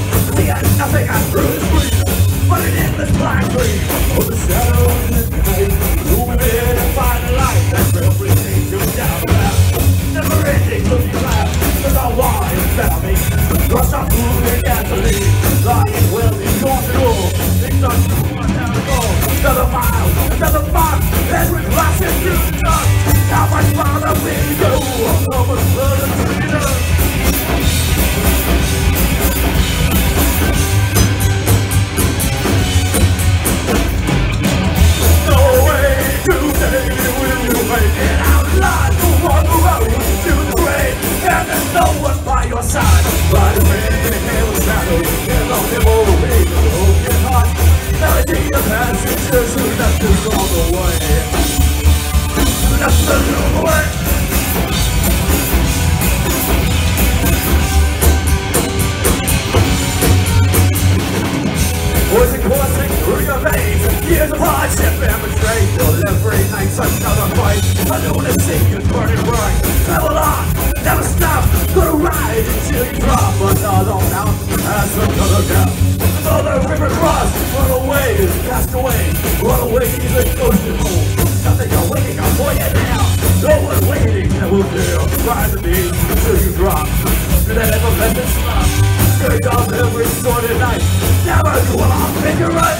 See, I nothing I through the street, but an endless black dream of the shadows at night. Zooming in and find a light that's everything to doubt about. Never ending looking back, cause I want it found me. Rush on food and gasoline, lying well in control. Things are too much out of goal. Another mile, another month, and we're crashing through the dark. How much farther will you go? How much further to you know? No way today will you make it out alive. Go on the road to the grave, and there's no one by your side. By the way, in hell shadow, and on the old way, the broken heart. Melody of passengers who left us on the way. Left us on the way. Poison coursing through your veins, years of hardship and betrayal. Every night such another fight, a lunacy is burning bright. Travel on, never stop, gonna ride until you drop another mountain, pass another gap. Another river cross, run away, cast away, run away, the ocean home. Nothing you're waiting up for you now. No one waiting that will dare ride the beat until you drop. Do that ever let it stop? Straight off every sordid night. Never do I'll make it right.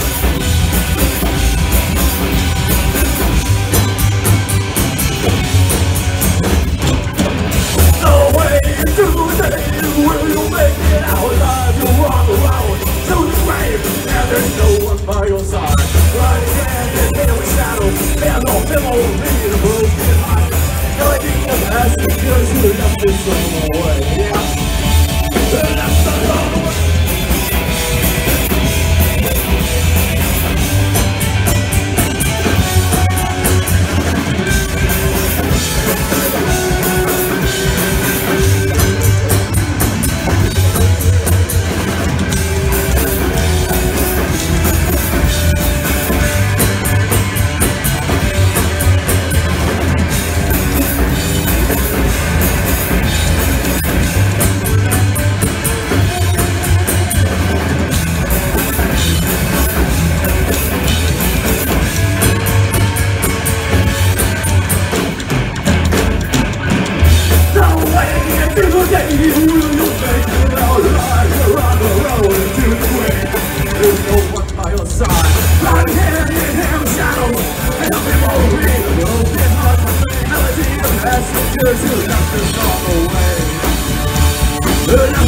No way today will you make it out alive. You're on the road to the grave, and there's no one by your side. Right again in the shadow, and no pillow will be the broken heart. No idea of passengers who left this on the way. Yeah. Left us on the way. Passengers who left us on the way.